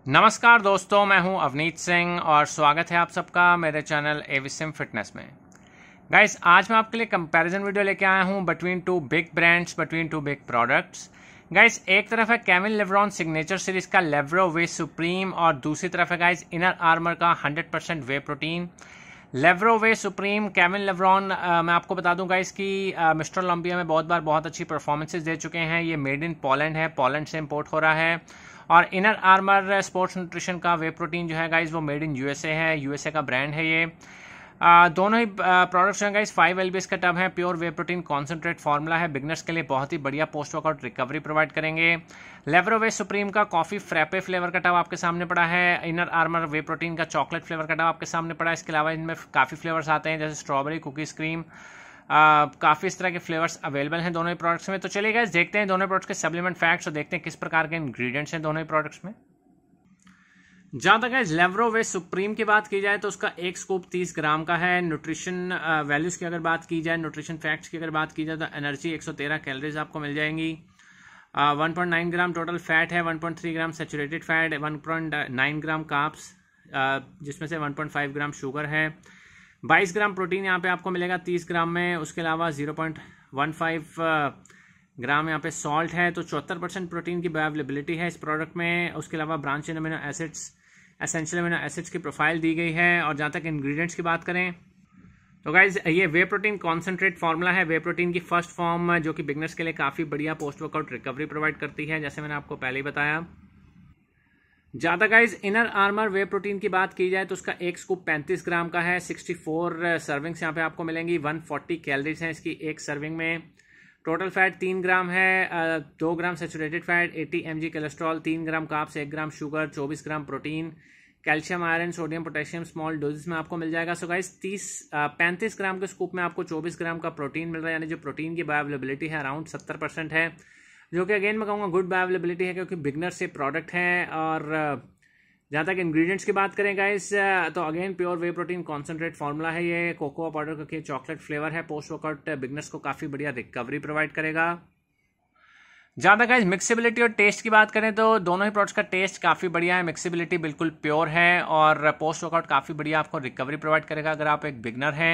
नमस्कार दोस्तों, मैं हूं अवनीत सिंह और स्वागत है आप सबका मेरे चैनल एविसिम फिटनेस में। गाइस, आज मैं आपके लिए कंपैरिजन वीडियो लेके आया हूं between two big brands, between two big products. Guys, एक तरफ है केविन लेव्रॉन सिग्नेचर सीरीज का लेव्रो वे सुप्रीम और दूसरी तरफ है गाइस इनर आर्मर का 100% whey protein. Levrone whey supreme Kevin Levrone, मैं आपको बता दूं गाइस कि मिस्टर ओलंपिया में बहुत अच्छी परफॉर्मेंसेज दे चुके हैं। ये मेड इन पोलैंड है, पोलैंड से इंपोर्ट हो रहा है। और इनर आर्मर स्पोर्ट्स न्यूट्रिशन का वे प्रोटीन जो है गाइस वो मेड इन यूएसए है, यूएसए का ब्रांड है ये। दोनों ही प्रोडक्ट्स हैं गाइस 5 LBS का टब है, pure whey protein concentrate formula है। बिगनर्स के लिए बहुत ही बढ़िया पोस्ट वर्कआउट रिकवरी प्रोवाइड करेंगे। लेव्रो वे सुप्रीम का कॉफी फ्रैपे फ्लेवर का टब आपके सामने पड़ा है। इनर आर्मर वे प्रोटीन का चॉकलेट फ्लेवर का टब आपके सामने पड़ा है। इसके अलावा इनमें काफ़ी फ्लेवर्स आते हैं जैसे स्ट्रॉबेरी, कुकीज, क्रीम, काफ़ी इस तरह के फ्लेवर्स अवेलेबल हैं दोनों ही प्रोडक्ट्स में। तो चलिए गाइस देखते हैं दोनों प्रोडक्ट्स के सप्लीमेंट फैक्ट्स और देखते हैं किस प्रकार के इंग्रेडिएंट्स हैं दोनों ही प्रोडक्ट्स में। जहाँ तक गाइस लेव्रो वे सुप्रीम की बात की जाए तो उसका एक स्कूप 30 ग्राम का है। न्यूट्रिशन वैल्यूज की अगर बात की जाए, न्यूट्रिशन फैक्ट्स की अगर बात की जाए तो एनर्जी 113 कैलोरीज आपको मिल जाएंगी। 1.9 ग्राम टोटल फैट है, 1.3 gram saturated fat, 1.9 gram carbs जिसमें से 1.5 ग्राम शुगर है। 22 ग्राम प्रोटीन यहाँ पे आपको मिलेगा 30 ग्राम में। उसके अलावा 0.15 ग्राम यहाँ पे सॉल्ट है। तो 74% प्रोटीन की बायोअवेलेबिलिटी है इस प्रोडक्ट में। उसके अलावा branch in amino acids, essential amino acids की प्रोफाइल दी गई है। और जहाँ तक इंग्रेडिएंट्स की बात करें तो गाइज ये वे प्रोटीन कॉन्सेंट्रेट फार्मूला है, वे प्रोटीन की फर्स्ट फॉर्म जो कि बिगनर्स के लिए काफ़ी बढ़िया पोस्ट वर्कआउट रिकवरी प्रोवाइड करती है, जैसे मैंने आपको पहले ही बताया। ज़्यादा guys Inner Armour whey protein की बात की जाए तो उसका एक स्कूप 35 ग्राम का है। 64 सर्विंग्स यहाँ पे आपको मिलेंगी। 140 कैलोरीज हैं इसकी एक सर्विंग में। टोटल फैट 3 ग्राम है, 2 gram saturated fat, 80 mg cholesterol, 3 gram carbs, 1 gram sugar, 24 gram protein, calcium, iron, sodium, potassium small doses में आपको मिल जाएगा। सो गाइस 35 ग्राम के स्कूप में आपको 24 ग्राम का प्रोटीन मिल रहा है, यानी जो प्रोटीन की बायोअवेलेबिलिटी है अराउंड 70% है, जो कि अगेन मैं कहूँगा गुड बायोअवेलेबिलिटी है क्योंकि बिगनर से प्रोडक्ट है। और जहाँ तक इंग्रेडिएंट्स की बात करें गाइस तो again pure whey protein concentrate formula है ये। कोकोआ पाउडर का चॉकलेट फ्लेवर है। पोस्ट वर्कआउट बिगनर्स को काफ़ी बढ़िया रिकवरी प्रोवाइड करेगा। जहाँ तक गाइस मिक्सिबिलिटी और टेस्ट की बात करें तो दोनों ही प्रोडक्ट्स का टेस्ट काफ़ी बढ़िया है। मिक्सिबिलिटी बिल्कुल प्योर है और पोस्ट वर्कआउट काफ़ी बढ़िया आपको रिकवरी प्रोवाइड करेगा अगर आप एक बिगनर हैं।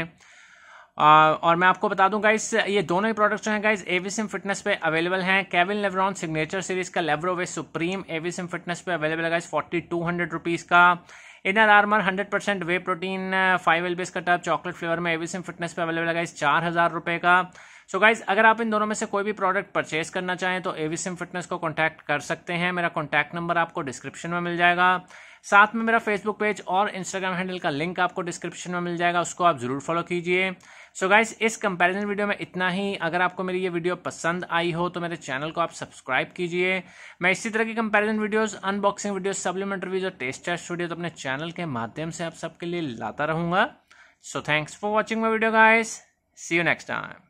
और मैं आपको बता दूं गाइस ये दोनों ही प्रोडक्ट्स जो हैं गाइस एविसिम फिटनेस पे अवेलेबल हैं। केविन लेव्रॉन सिग्नेचर सीरीज का Levro whey supreme Avisim Fitness पे अवेलेबल है गाइस 4200 रुपीज़ का। Inner Armour 100% whey protein 5 LBS का टब चॉकलेट फ्लेवर में एविसिम फिटनेस पे अवेलेबल है गाइस 4000 रुपये का। सो गाइज अगर आप इन दोनों में से कोई भी प्रोडक्ट परचेज करना चाहें तो एविसिम फिटनेस को कॉन्टैक्ट कर सकते हैं। मेरा कॉन्टैक्ट नंबर आपको डिस्क्रिप्शन में मिल जाएगा। साथ में मेरा फेसबुक पेज और इंस्टाग्राम हैंडल का लिंक आपको डिस्क्रिप्शन में मिल जाएगा, उसको आप जरूर फॉलो कीजिए। सो गाइज इस कंपैरिजन वीडियो में इतना ही। अगर आपको मेरी ये वीडियो पसंद आई हो तो मेरे चैनल को आप सब्सक्राइब कीजिए। मैं इसी तरह की comparison videos, unboxing videos, supplement reviews और टेस्ट टेस्ट वीडियो तो अपने चैनल के माध्यम से आप सबके लिए लाता रहूंगा। So thanks for watching my video guys, see you next time.